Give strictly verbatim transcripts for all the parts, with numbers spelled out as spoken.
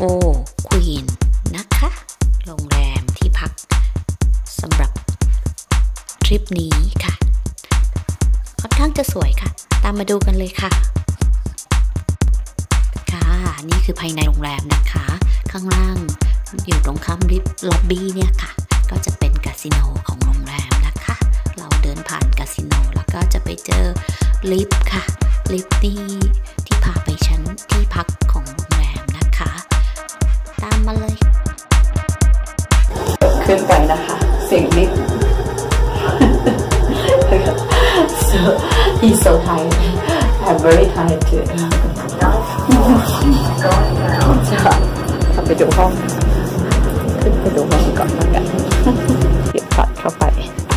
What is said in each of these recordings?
Four Queen นะคะโรงแรมที่พักสำหรับทริปนี้ค่ะค่อนข้างจะสวยค่ะตามมาดูกันเลยค่ะค่ะนี่คือภายในโรงแรมนะคะข้างล่างอยู่ตรงข้ามลิฟต์ล็อบบี้เนี่ยค่ะก็จะเป็นคาสิโนของโรงแรมนะคะเราเดินผ่านคาสิโนแล้วก็จะไปเจอลิฟต์ค่ะลิฟต์ที่ที่พาไปชั้นที่พักของโรงแรมนะคะตามมาเลยขึ้นไปนะคะเสียงลิฟต์ so he's so tired I'm very tired too จะไปดูห้องขึ้นไปดูห้องก่อนแล้วกันเดี๋ยวปัดเข้าไป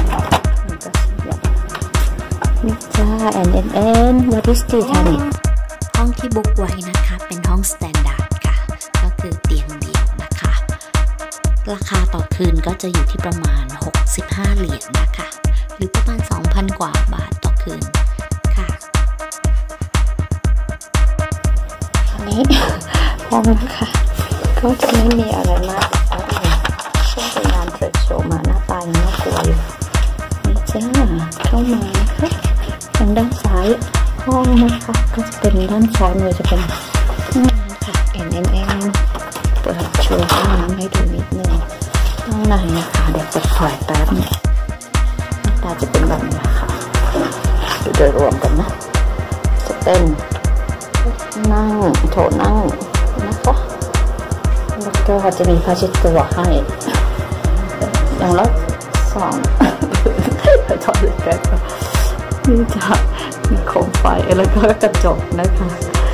นี่จ้า and and and what is this honey ห้องที่บุ๊กไว้นะคะเป็นห้องสแตนดาร์ดค่ะก็คือเตียงเดียวนะคะราคาต่อคืนก็จะอยู่ที่ประมาณหกสิบห้าเหรียญนะคะหรือประมาณ สองพัน กว่าบาทต่อคืนค่ะอันนี้ห้องนะคะก็จะไม่มีอะไรมากช่วงเป็นงานเทรดโชว์มาหน้าตายังน่ากลัวอยู่นี่จ้าเข้ามานะคะทางด้านซ้ายห้องนะคะก็จะเป็นด้านซ้ายมือจะเป็นห้องน้ำค่ะเอ็นเอ็นเอ็นเปิดโชว์ห้องน้ำให้ดูนิดนึงห้องในนะคะเดี๋ยวจะถอยแป๊บนึงหน้าตาจะเป็นแบบนี้ค่ะดูโดยรวมกันนะจะเป็นนั่งโถนั่งนะคะแล้วก็จะมีผ้าเช็ดตัวให้อย่างละสองไปถอดเลยกันนี่จะมีโคมไฟแล้วก็กระจกนะคะ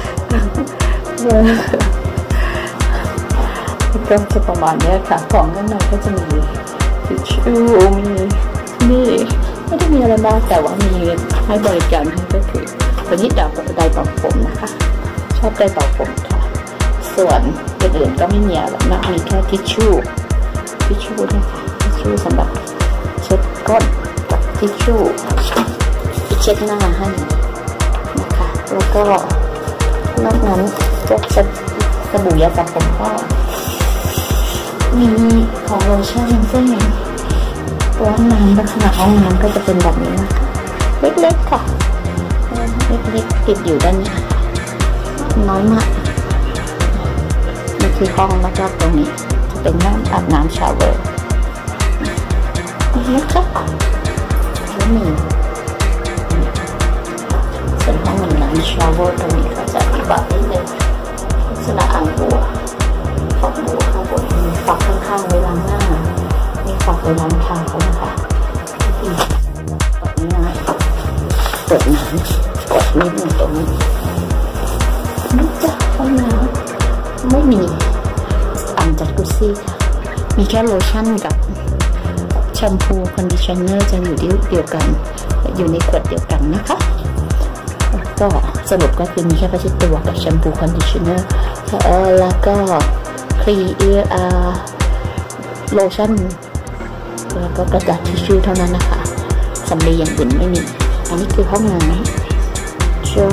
ก็จะประมาณนี้ค่ะของข้างในก็จะมีทิชชู่มีนี่ไม่ได้มีอะไรมากแต่ว่ามีให้บริการให้ก็คือตัวนี้ดับไดร์เป่าผมนะคะชอบไดร์เป่าผมค่ะส่วนอื่นๆก็ไม่มีอะไรมากมีแค่ทิชชู่ทิชชู่นะคะทิชชู่สำหรับเช็ดก้นกับทิชชู่เช็ดหน้าให้นะคะแล้วก็นอกนั้นก็จะสบู่ยาสระผมก็มีของโลชั่นซึ่งตัวน้ำลักษณะห้องน้ำก็จะเป็นแบบนี้นะคะเล็กๆค่ะเล็กๆติดอยู่ด้านนี้น้อยมากนี่คือห้องแล้วก็ตรงนี้จะเป็นห้องอาบน้ำชาวเวอร์นี่นะคะแล้วมีส่วนห้องน้ำชาวเวอร์ตรงนี้ก็จะมีแบบนี้เลยลักษณะอ่างบัวฝักบัวข้างบนมีฝักข้างๆไว้ล้างหน้ามีฝักไว้ล้างเท้านะคะที่ฝักนี้นะเปิดน้ำกดนิดหนึ่งตรงนี้นี่จ้ะห้องน้ำไม่มีอ่างจัดกุซี่ค่ะมีแค่โลชั่นกับแชมพูคอนดิชเนอร์จะอยู่เดียวกันอยู่ในขวดเดียวกันนะคะก็สรุปก็คือมีแค่ผ้าเช็ดตัวกับแชมพูคอนดิชเนอร์แล้วก็ครีมโลชั่นแล้วก็กระดาษทิชชู่เท่านั้นนะคะสำลีอย่างอื่นไม่มีอันนี้คือห้องน้ำจ้า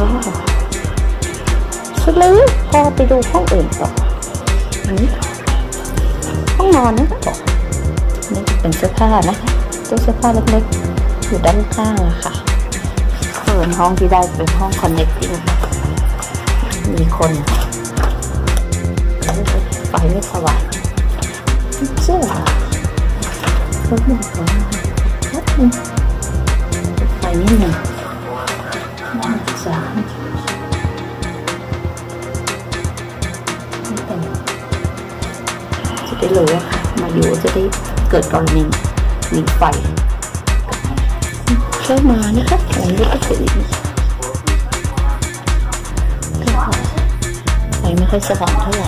สุดเลยพอไปดูห้องอื่นต่ออันนี้ห้องนอนนะคะนี่เป็นเสื้อผ้านะคะตู้เสื้อผ้าเล็กๆอยู่ด้านข้างอะค่ะส่วนห้องที่ได้เป็นห้องคอนเนคติ้งมีคนไฟไม่สว่างเชื่อรถหนึ่งก่อนรถหนึ่งไฟนิดหนึ่งน่าจะจะได้รู้ว่ามาอยู่จะได้เกิดกรณีมีไฟเข้ามานะคะหลังรถก็เสร็จไฟไม่ค่อยสว่างเท่าไหร่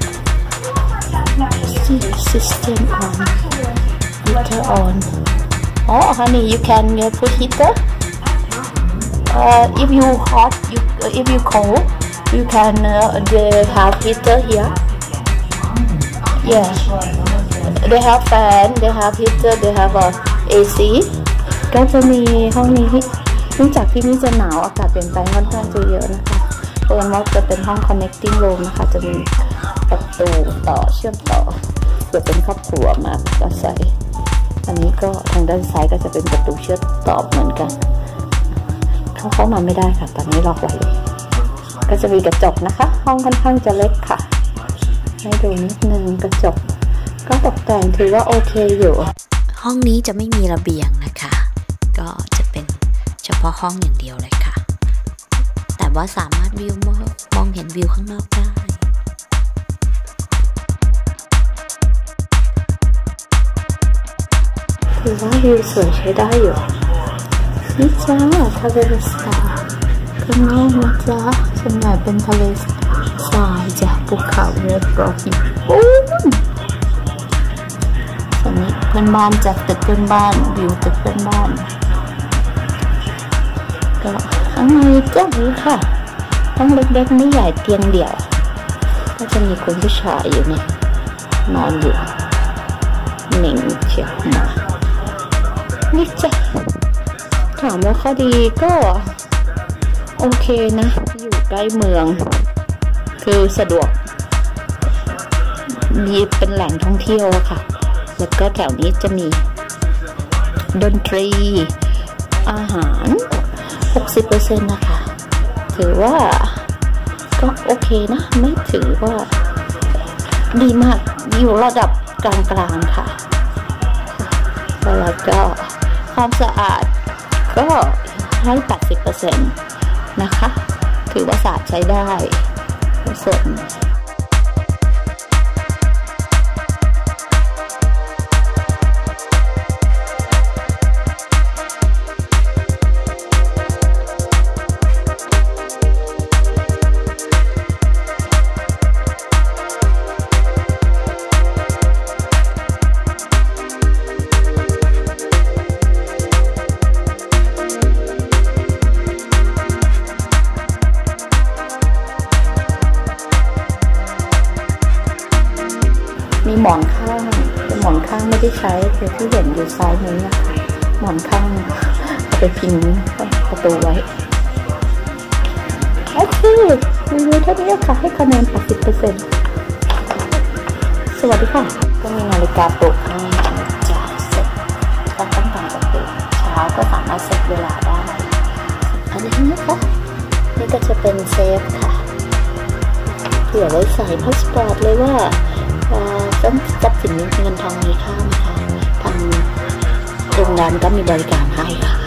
system on heater on oh honey you can uh, put heater uh, if you hot you uh, if you cold you can uh, they have heater here yeah they have fan they have heater they have a เอ ซี ก็จะมีห้องนี้เนื่องจากที่นี่จะหนาวอากาศเปลี่ยนแปลงค่อนข้างจะเยอะนะคะเปิดว่าจะเป็นห้อง connecting room นะคะจะมีประตูต่อเชื่อมต่อเกิดเป็นครอบครัวมาก็ใส่อันนี้ก็ทางด้านซ้ายก็จะเป็นประตูเชื่อมต่อเหมือนกันเขาเข้ามาไม่ได้ค่ะตอนนี้ล็อกไว้ก็จะมีกระจกนะคะห้องค่อนข้างจะเล็กค่ะให้ดูนิดนึงกระจกก็ตกแต่งถือว่าโอเคอยู่ห้องนี้จะไม่มีระเบียงนะคะก็จะเป็นเฉพาะห้องอย่างเดียวเลยค่ะแต่ว่าสามารถวิวมองเห็นวิวข้างนอกได้ถือว่าวิวสวยใช้ได้อยู่นี่จ้าทะเลสาบข้างนอกนะจ๊ะส่วนใหญ่เป็นทะเลทรายจ้ะภูเขาเรียบร้อยปุ้มส่วนนี้เพื่อนบ้านจากตึกเพื่อนบ้านวิวตึกเพื่อนบ้านก็ข้างในก็นี้ค่ะห้องเล็กๆไม่ใหญ่เตียงเดี่ยวก็จะมีคนผู้ชายอยู่เนี่ยนอนอยู่หนึ่งเชียวมานี่จ้ะถามว่าข้อดีก็โอเคนะอยู่ใกล้เมืองคือสะดวกมีเป็นแหล่งท่องเที่ยวค่ะแล้วก็แถวนี้จะมีดนตรีอาหาร หกสิบเปอร์เซ็นต์ นะคะถือว่าก็โอเคนะไม่ถือว่าดีมากอยู่ระดับกลางๆค่ะแล้วก็ความสะอาดก็ให้ แปดสิบเปอร์เซ็นต์ นะคะถือว่าสะอาดใช้ได้ส่วนมีหมอนข้างแต่หมอนข้างไม่ได้ใช้คือที่เห็นอยู่ซ้ายนี้นะคะหมอนข้างเอาไปพิงประตูไว้โอเครีวิวเท่านี้ค่ะให้คะแนน แปดสิบเปอร์เซ็นต์ สวัสดีค่ะก็มีนาฬิกาปลุกให้จะเสร็จก็ต้องการจะตื่นเช้าก็สามารถเซตเวลาได้อันนี้นะคะนี่ก็จะเป็นเซฟค่ะเผื่อไว้ใส่พาสปอร์ตเลยว่าต้องทรัพย์สินเงินทองมีค่านะคะทางโรงแรมก็มีบริการให้ค่ะ